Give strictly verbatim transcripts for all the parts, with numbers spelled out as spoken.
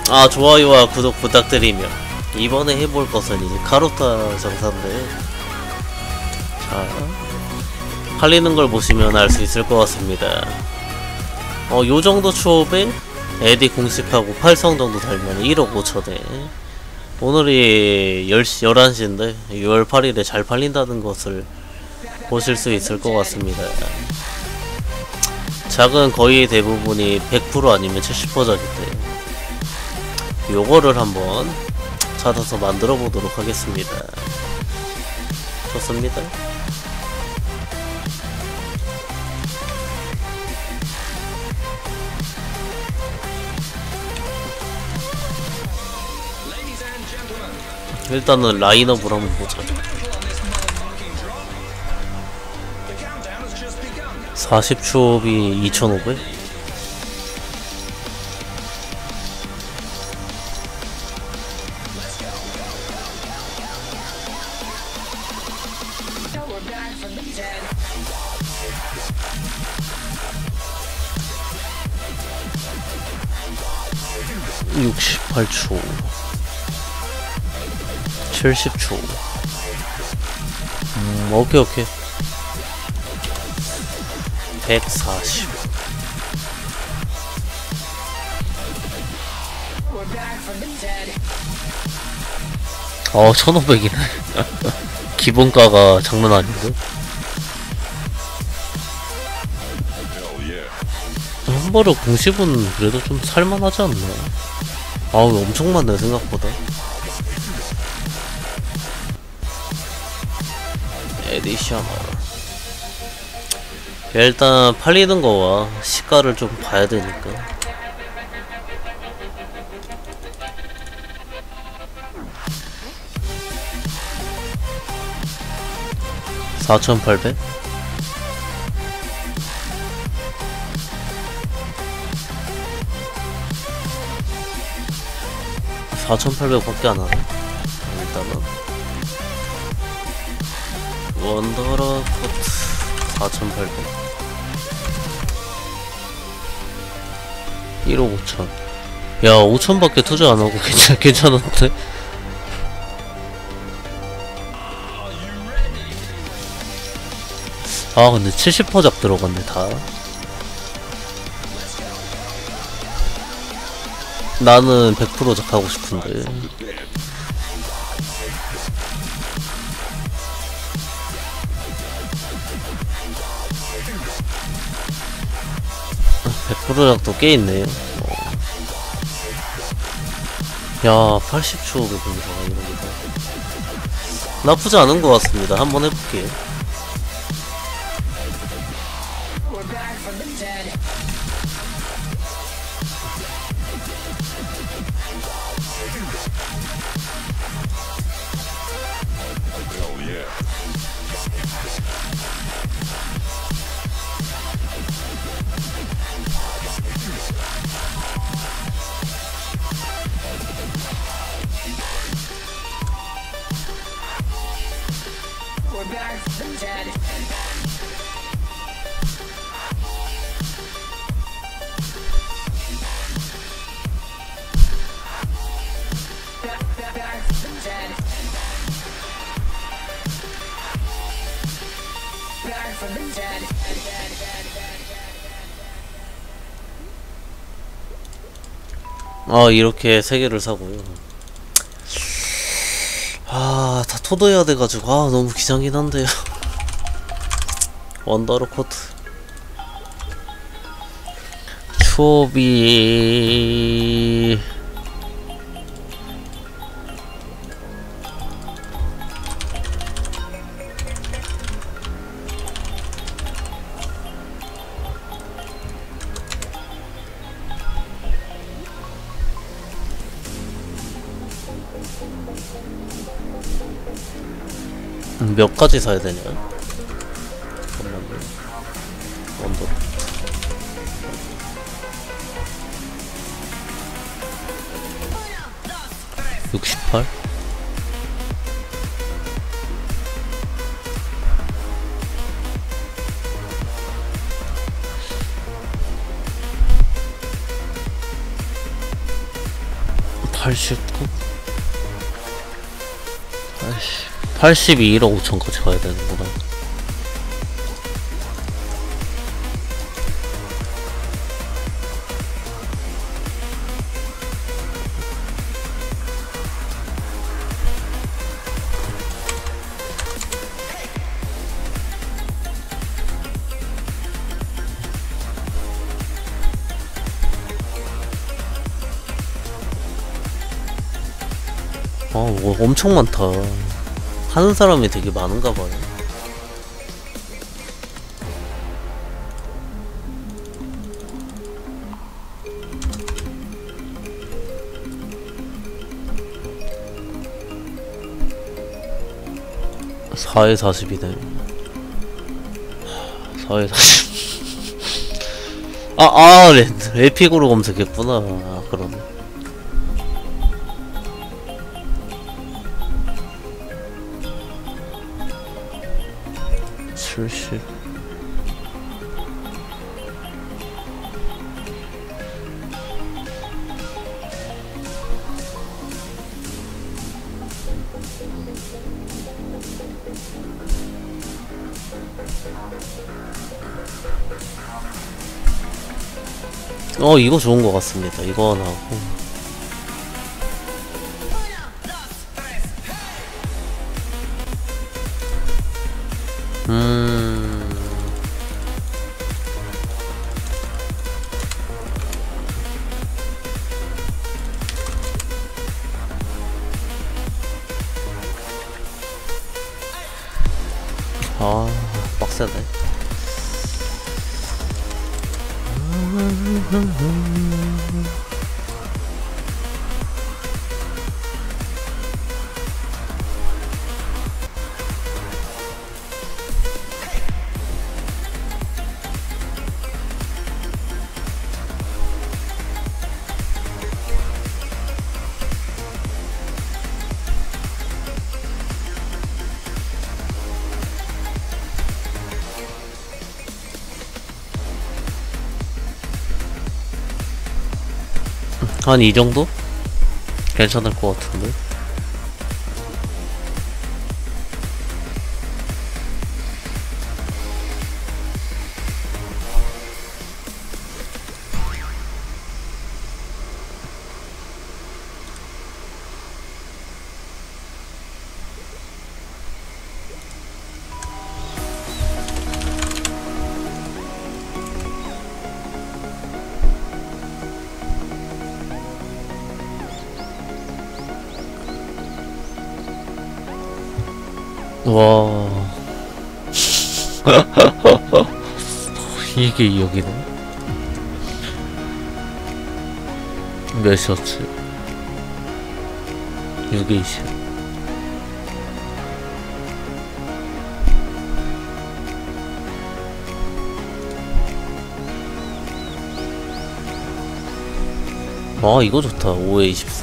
아, 좋아요와 구독 부탁드리며 이번에 해볼 것은 이 카루타 장사인데, 자, 팔리는 걸 보시면 알 수 있을 것 같습니다. 어, 요정도 추업에 에디 공식하고 팔성 정도 달면 일억 오천에 오늘이 열 시, 열한 시인데 유월 팔일에 잘 팔린다는 것을 보실 수 있을 것 같습니다. 작은 거의 대부분이 백 퍼센트 아니면 칠십 퍼센트짜리인데 요거를 한번 찾아서 만들어 보도록 하겠습니다. 좋습니다. 일단은 라인업을 한번 보자. 사십 초업이 이천오백? 육십팔 초 칠십 초. 음, 오케이, 오케이. 백사십. 어, 천오백이네. 기본가가 장난 아닌데? 한 번에 공십은 그래도 좀 살만하지 않나? 아우, 엄청 많네, 생각보다. 에디셔널. 일단 팔리는 거와 시가를 좀 봐야 되니까. 사천팔백? 사천팔백 밖에 안 하네. 일단은 원더라 코트 사천팔백. 일억 오천. 야, 오천 밖에 투자 안 하고 괜찮, 괜찮은데? 아, 근데 칠십 퍼센트 작 들어갔네, 다. 나는 백 퍼센트 작 하고 싶은데. 백 퍼센트 작도 꽤 있네요. 어. 야, 팔십 초 공사가 이런 게 나쁘지 않은 것 같습니다. 한번 해볼게요. 아, 이렇게 세 개를 사고요. 아, 다 토도해야 돼가지고 아, 너무 귀찮긴 한데요. 원더로 코트 추업이 몇 가지 사야 되냐? 잠깐만요. 원더 육십팔? 팔십구? 아이씨, 팔십이억 오천까지 가야 되는구나. 아, 뭐 엄청 많다. 하는 사람이 되게 많은가 봐요. 사에 사십이네. 사에 사십. 아, 아, 래, 에픽으로 검색했구나. 아, 그러네. 칠십. 어, 이거 좋은 것 같습니다. 이거 하나 하고. 음. 아, 빡세네. 한 이 정도? 괜찮을 것 같은데. 와. 이게 여기네. 몇 셔츠? 육에 이십. 아, 이거 좋다. 오에 이십사.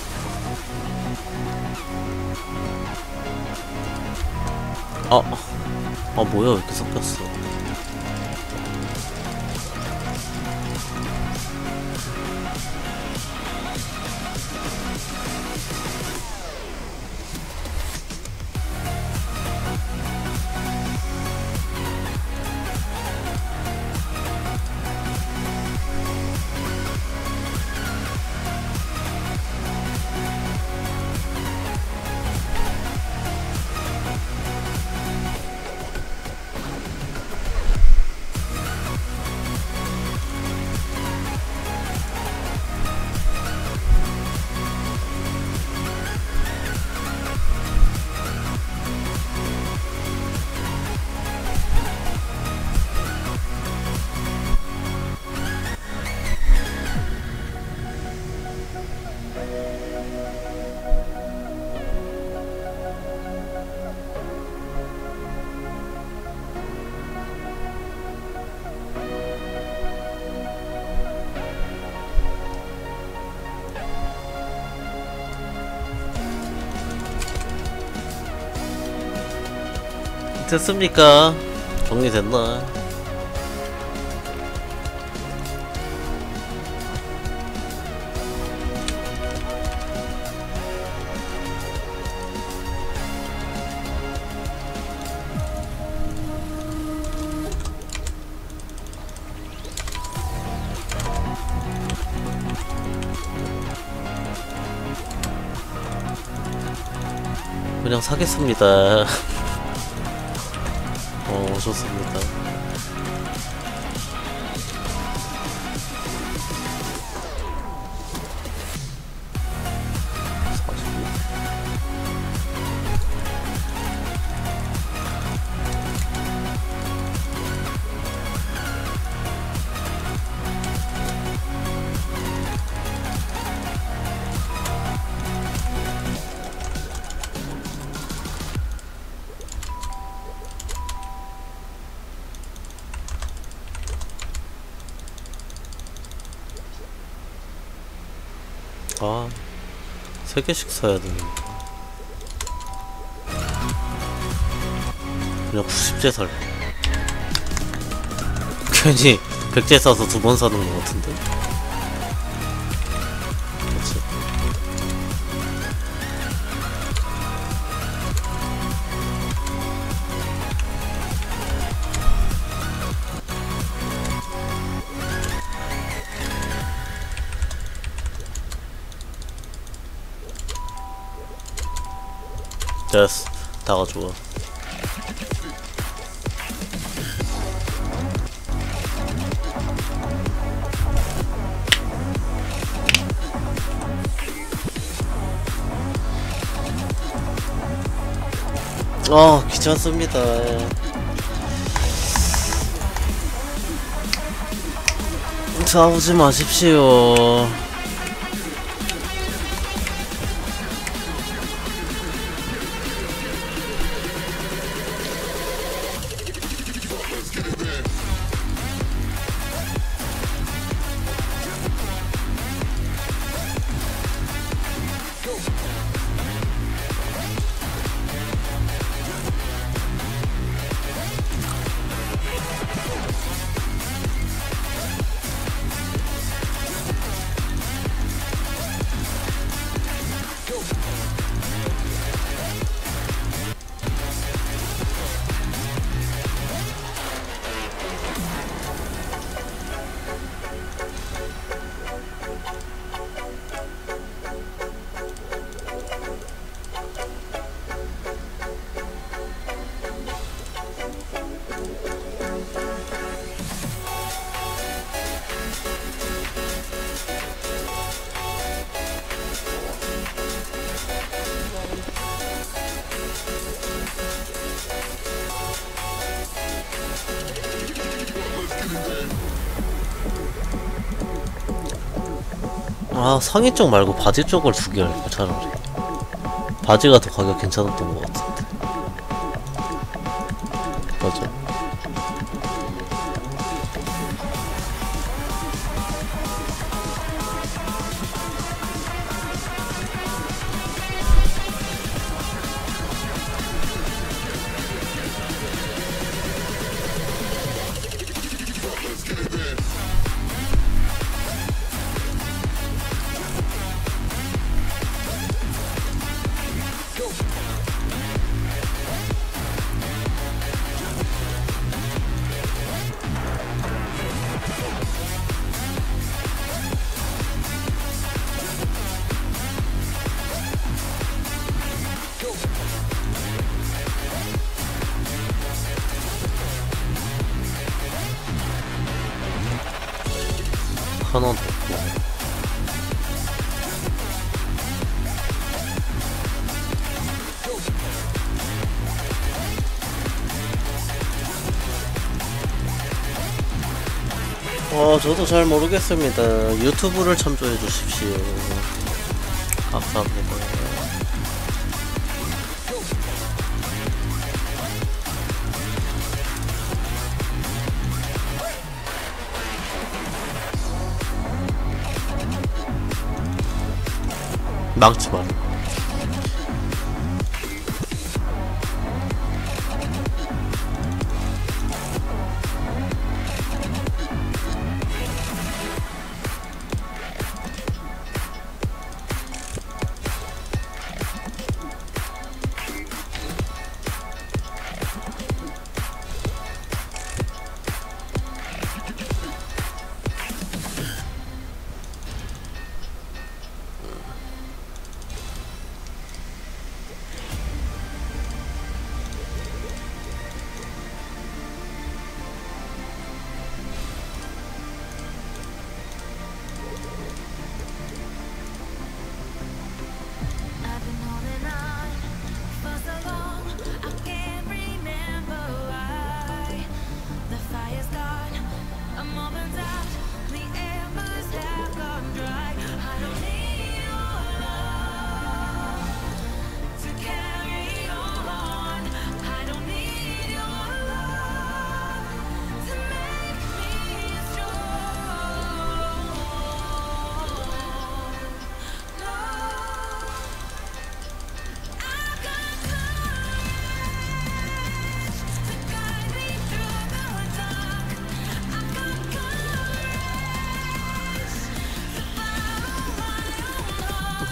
아, 아 뭐야, 왜 이렇게 섞였어. 됐습니까? 정리됐나? 그냥 사겠습니다. 어, 좋습니다. 아, 세 개씩 사야 되는데. 그냥 구십 제 살. 괜히 백 제 사서 두 번 사는 것 같은데. 그치. 됐어. 다 가져와. 아, 귀찮습니다. 싸우지 마십시오. 아, 상의 쪽 말고 바지 쪽을 두 개 할까 차라리. 바지가 더 가격 괜찮았던 것 같은데. 맞아. 하나 더. 어, 저도 잘 모르겠습니다. 유튜브를 참조해 주십시오. 감사합니다. 망치 말.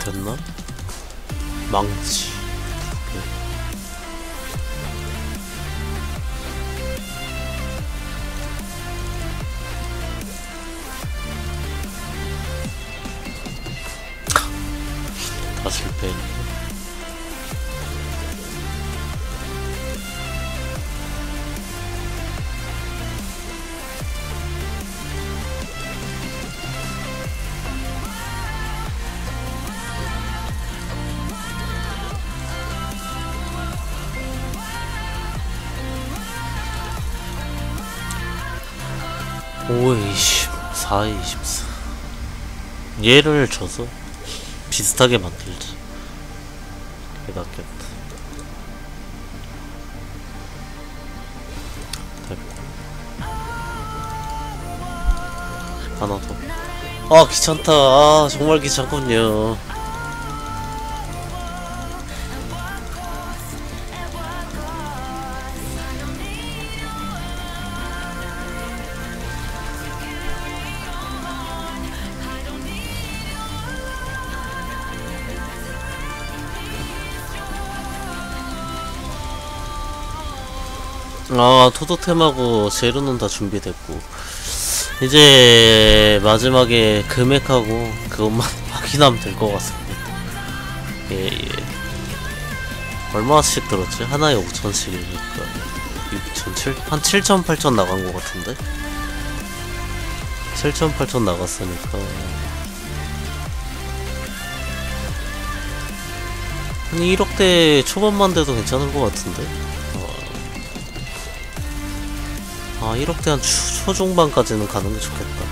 됐나? 망치. 다 실패했네. 오에 이십, 사에 이십사. 얘를 줘서 비슷하게 만들자. 이게 낫겠다. 됐고. 하나 더. 아, 귀찮다. 아, 정말 귀찮군요. 아, 토토템하고 재료는 다 준비됐고 이제 마지막에 금액하고 그것만 확인하면 될 것 같습니다. 예예. 얼마씩 들었지? 하나에 오천씩이니까 육천, 칠, 한 칠천, 팔천 나간 것 같은데? 칠천, 팔천 나갔으니까 한 일억대 초반만 돼도 괜찮을 것 같은데? 아, 일억대 한 초중반까지는 가는 게 좋겠다.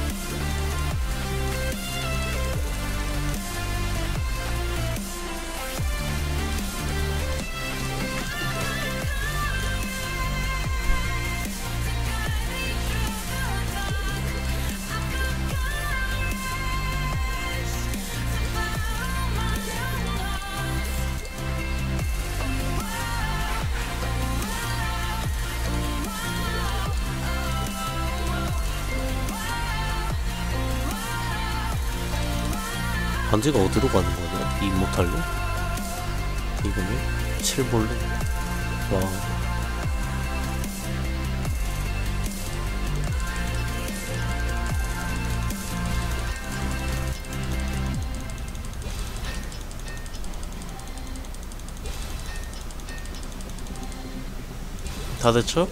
반지가 어디로 가는 거냐? 이 못할래? 이거는? 칠볼래? 와. 다 됐죠?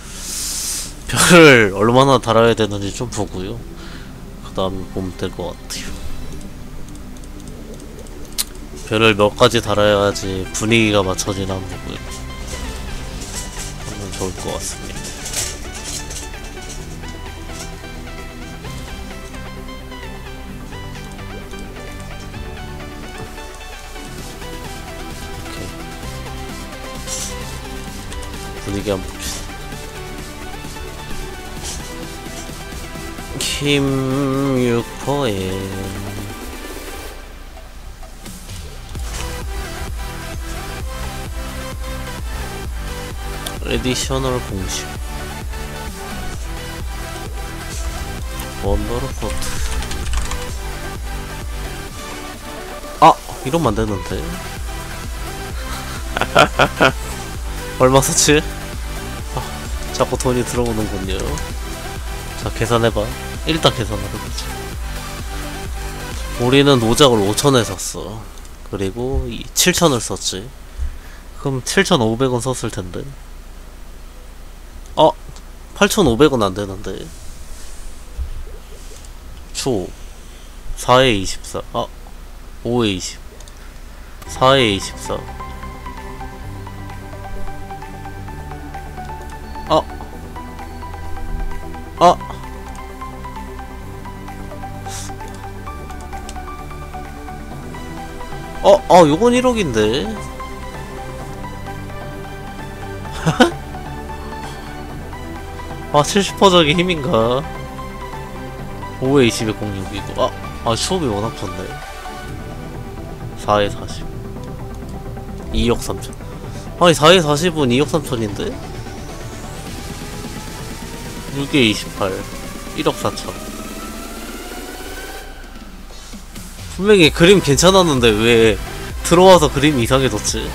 별을 얼마나 달아야 되는지 좀 보고요. 그 다음에 보면 될 것 같아요. 별을 몇 가지 달아야지 분위기가 맞춰지나 한번 보고요. 하면 좋을 것 같습니다. 오케이. 분위기 한번 봅시다. 힘 육 퍼센트 에디셔널 공식 원더러포트. 아! 이러면 안되는데. 얼마 썼지? 아, 자꾸 돈이 들어오는군요. 자, 계산해봐. 일단 계산하려보자. 우리는 노작을 오천에 샀어. 그리고 칠천을 썼지. 그럼 칠천오백 원 썼을 텐데. 어? 팔천오백 원 안되는데. 초 사에 이십사. 아, 오에 이십. 사에 이십사. 아, 아, 어, 아, 요건 일억인데. 아, 칠십 퍼센트적인 힘인가? 오에 이십에 공육이고. 아, 아, 수업이 워낙 좋네. 사에 사십. 이억 삼천. 아니, 사에 사십은 이억 삼천인데? 육에 이십팔. 일억 사천. 분명히 그림 괜찮았는데 왜 들어와서 그림이 이상해졌지?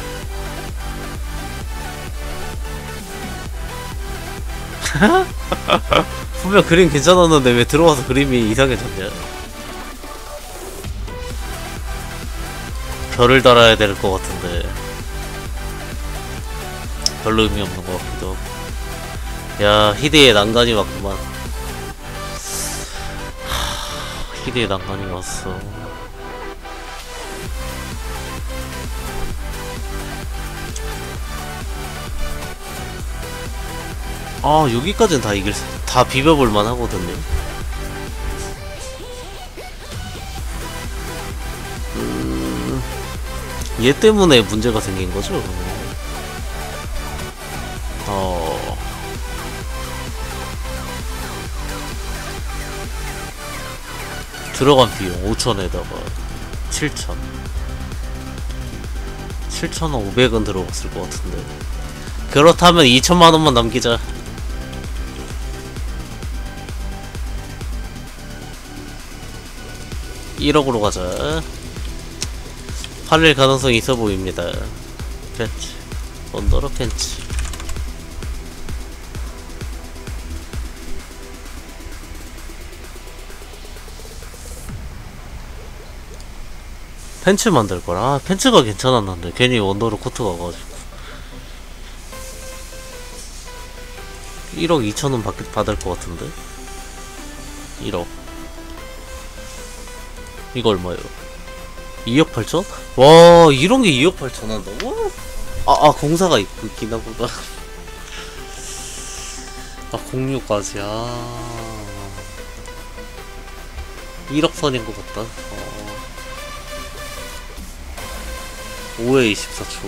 분명 그림 괜찮았는데 왜 들어와서 그림이 이상해졌냐? 별을 달아야 될 것 같은데 별로 의미 없는 것 같기도 하고. 야, 희대의 난간이 왔구만. 하, 희대의 난간이 왔어. 아, 여기까지는 다 이길 수, 다 비벼볼만 하거든요. 음, 얘 때문에 문제가 생긴 거죠? 어. 들어간 비용 오천에다가 칠천. 칠천오백은 들어갔을 것 같은데. 그렇다면 이천만 원만 남기자. 일억으로 가자. 팔릴 가능성이 있어 보입니다. 팬츠. 언더로 팬츠. 팬츠 만들걸. 아, 팬츠가 괜찮았는데 괜히 원더로 코트 가가지고 일억 이천원 받, 받을 것 같은데. 일억. 이거 얼마예요? 이억 팔천? 와, 이런게 이억 팔천 한다고? 아, 아, 공사가 있, 있긴 하구나. 아, 공유까지. 아, 일억 선인 것 같다. 어. 오회 이십사 초.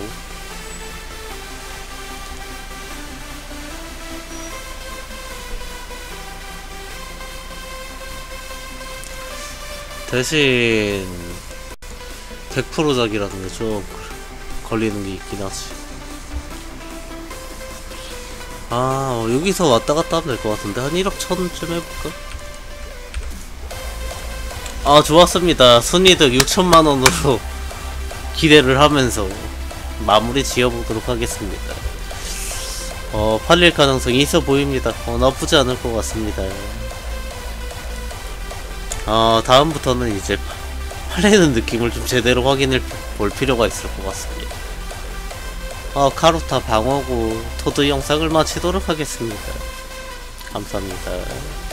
대신 백 퍼센트 작이라는 게 좀 걸리는 게 있긴 하지. 아, 여기서 왔다 갔다 하면 될 것 같은데 한 일억 천쯤 해볼까? 아, 좋았습니다. 순이득 육천만 원으로 기대를 하면서 마무리 지어보도록 하겠습니다. 어, 팔릴 가능성이 있어 보입니다. 어, 나쁘지 않을 것 같습니다. 어, 다음부터는 이제 팔리는 느낌을 좀 제대로 확인해 볼 필요가 있을 것 같습니다. 어, 카루타 방어구 토드 영상을 마치도록 하겠습니다. 감사합니다.